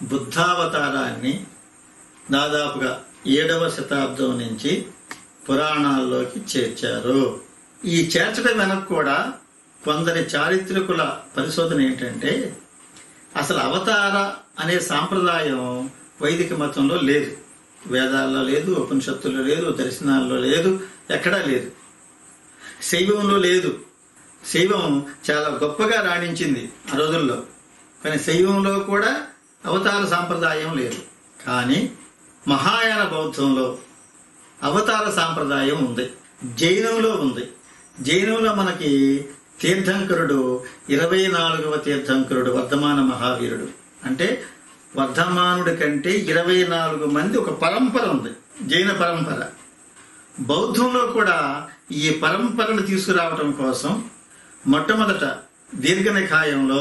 బుద్ధావతారాన్ని దాదాపుగా 7వ శతాబ్దం నుంచి పురాణాల్లోకి చేర్చారు. ఈ చేర్చడం వెనక కూడా కొందరి చారిత్రకుల పరిశోధన ఏంటంటే, అసలు అవతార అనే సాంప్రదాయం వైదిక మతంలో లేదు, వేదాల్లో లేదు, ఉపనిషత్తుల్లో లేదు, దర్శనాల్లో లేదు, ఎక్కడా లేదు. శైవంలో లేదు. శైవం చాలా గొప్పగా రాణించింది ఆ రోజుల్లో, కానీ శైవంలో కూడా అవతార సాంప్రదాయం లేదు. కానీ మహాయాన బౌద్ధంలో అవతార సాంప్రదాయం ఉంది, జైనంలో ఉంది. జైనంలో మనకి తీర్థంకరుడు 24వ తీర్థంకరుడు వర్ధమాన మహావీరుడు. అంటే వర్ధమానుడి కంటే 24 మంది ఒక పరంపర ఉంది, జైన పరంపర. బౌద్ధంలో కూడా ఈ పరంపరను తీసుకురావటం కోసం మొట్టమొదట దీర్ఘనికాయంలో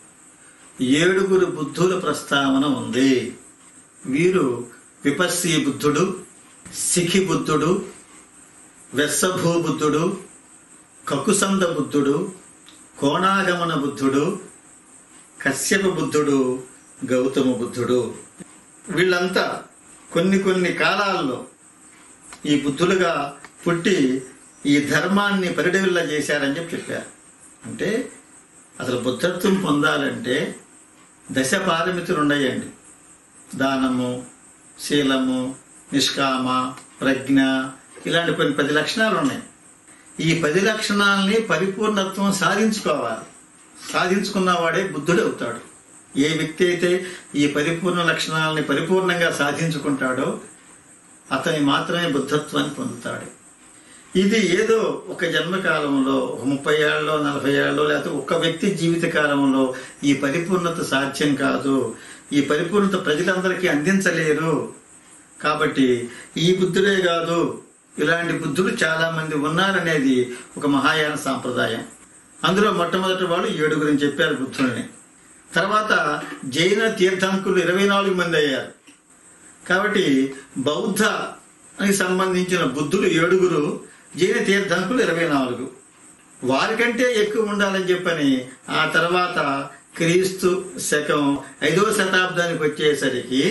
7 బుద్ధుల ప్రస్తావన ఉంది. వీరు విపస్సీ బుద్ధుడు, సిఖి బుద్ధుడు, వెస్సభూ బుద్ధుడు, కకుసంద బుద్ధుడు, కోణాగమన బుద్ధుడు, కశ్యప బుద్ధుడు, గౌతమ బుద్ధుడు. వీళ్ళంతా కొన్ని కాలాల్లో ఈ బుద్ధులుగా పుట్టి ఈ ధర్మాన్ని పరిడవిల్ల చేశారని చెప్పారు. అంటే అసలు బుద్ధత్వం పొందాలంటే 10 పారమితులు ఉన్నాయండి. దానము, శీలము, నిష్కామ, ప్రజ్ఞ, ఇలాంటి కొన్ని 10 లక్షణాలు ఉన్నాయి. ఈ 10 లక్షణాలని పరిపూర్ణత్వం సాధించుకోవాలి. సాధించుకున్నవాడే బుద్ధుడు అవుతాడు. ఏ వ్యక్తి అయితే ఈ పరిపూర్ణ లక్షణాలని పరిపూర్ణంగా సాధించుకుంటాడో అతని మాత్రమే బుద్ధత్వాన్ని పొందుతాడు. ఇది ఏదో ఒక జన్మకాలంలో 30 ఏళ్ళలో 40 ఏళ్ళలో లేకపోతే ఒక వ్యక్తి జీవిత కాలంలో ఈ పరిపూర్ణత సాధ్యం కాదు. ఈ పరిపూర్ణత ప్రజలందరికీ అందించలేరు. కాబట్టి ఈ బుద్ధుడే కాదు, ఇలాంటి బుద్ధులు చాలా మంది ఉన్నారనేది ఒక మహాయాన సాంప్రదాయం. అందులో మొట్టమొదటి వాళ్ళు 7 చెప్పారు బుద్ధుల్ని. తర్వాత జైన తీర్థంకులు 24 మంది అయ్యారు. కాబట్టి బౌద్ధ అని సంబంధించిన బుద్ధులు 7, జైన తీర్థంకులు 24. వారికంటే ఎక్కువ ఉండాలని చెప్పని ఆ తర్వాత క్రీస్తు శకం 5వ శతాబ్దానికి వచ్చేసరికి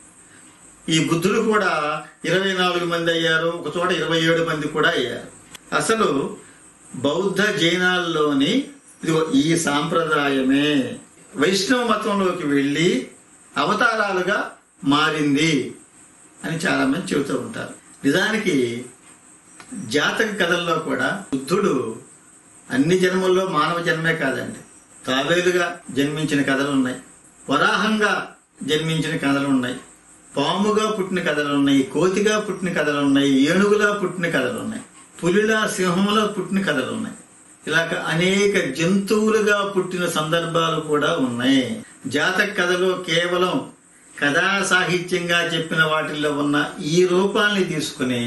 ఈ బుద్ధులు కూడా 24 మంది అయ్యారు. ఒక చోట 27 మంది కూడా అయ్యారు. అసలు బౌద్ధ జైనాల్లోని ఈ సాంప్రదాయమే వైష్ణవ మతంలోకి వెళ్ళి అవతారాలుగా మారింది అని చాలా మంది చెబుతూ ఉంటారు. నిజానికి జాతక కథల్లో కూడా బుద్ధుడు అన్ని జన్మల్లో మానవ జన్మే కాదండి, తాబేలుగా జన్మించిన కథలు ఉన్నాయి, వరాహంగా జన్మించిన కథలు ఉన్నాయి, పాముగా పుట్టిన కథలు ఉన్నాయి, కోతిగా పుట్టిన కథలు ఉన్నాయి, ఏనుగులా పుట్టిన కథలు ఉన్నాయి, పులిలా సింహంలో పుట్టిన కథలు ఉన్నాయి. ఇలా అనేక జంతువులుగా పుట్టిన సందర్భాలు కూడా ఉన్నాయి. జాతక కథలో కేవలం కథా సాహిత్యంగా చెప్పిన వాటిల్లో ఉన్న ఈ రూపాల్ని తీసుకుని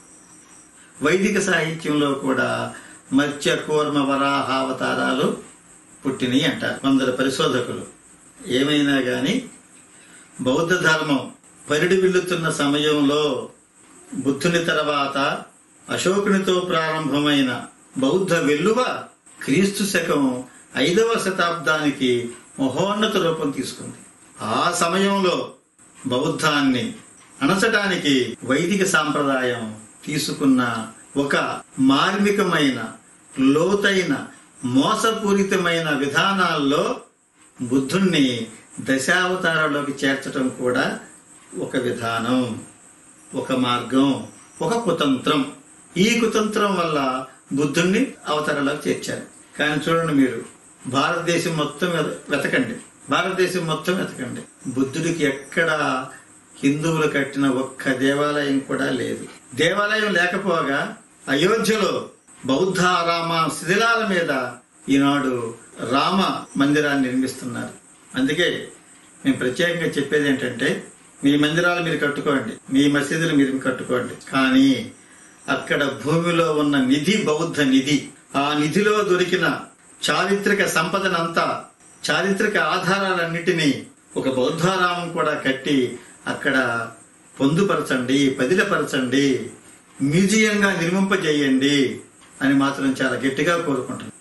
వైదిక సాహిత్యంలో కూడా మత్స్య కూర్మ వరాహ అవతారాలు పుట్టినాయి అంటారు కొందరు పరిశోధకులు. ఏమైనా గాని బౌద్ధ ధర్మం పరిడి విల్లుతున్న సమయంలో బుద్ధుని తర్వాత అశోకునితో ప్రారంభమైన బౌద్ధ వెల్లువ క్రీస్తు శకం 5వ శతాబ్దానికి మహోన్నత రూపం తీసుకుంది. ఆ సమయంలో బౌద్ధాన్ని అణచడానికి వైదిక సాంప్రదాయం తీసుకున్న ఒక మార్మికమైన, లోతైన, మోసపూరితమైన విధానాల్లో బుద్ధుణ్ణి దశావతారాల్లోకి చేర్చడం కూడా ఒక విధానం, ఒక మార్గం, ఒక కుతంత్రం. ఈ కుతంత్రం వల్ల బుద్ధుణ్ణి అవతారాలకు చేర్చారు. కానీ చూడండి, మీరు భారతదేశం మొత్తం వెతకండి, భారతదేశం మొత్తం వెతకండి, బుద్ధుడికి ఎక్కడ హిందువులు కట్టిన ఒక్క దేవాలయం కూడా లేదు. దేవాలయం లేకపోగా అయోధ్యలో బౌద్ధ రామ శిథిలాల మీద ఈనాడు రామ మందిరాన్ని నిర్మిస్తున్నారు. అందుకే మేము ప్రత్యేకంగా చెప్పేది ఏంటంటే, మీ మందిరాలు మీరు కట్టుకోండి, మీ మసీదులు మీరు కట్టుకోండి, కానీ అక్కడ భూమిలో ఉన్న నిధి బౌద్ధ నిధి. ఆ నిధిలో దొరికిన చారిత్రక సంపదనంతా, చారిత్రక ఆధారాలన్నిటినీ ఒక బౌద్ధారామం కూడా కట్టి అక్కడ పొందుపరచండి, పదిలపరచండి, మ్యూజియంగా నిర్మింపజేయండి అని మాత్రం చాలా గట్టిగా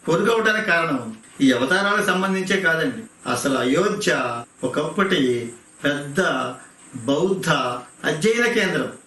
కోరుకోవడానికి కారణం ఈ అవతారాలకు సంబంధించే కాదండి. అసలు అయోధ్య ఒకప్పటి పెద్ద బౌద్ధ అధ్యయన కేంద్రం.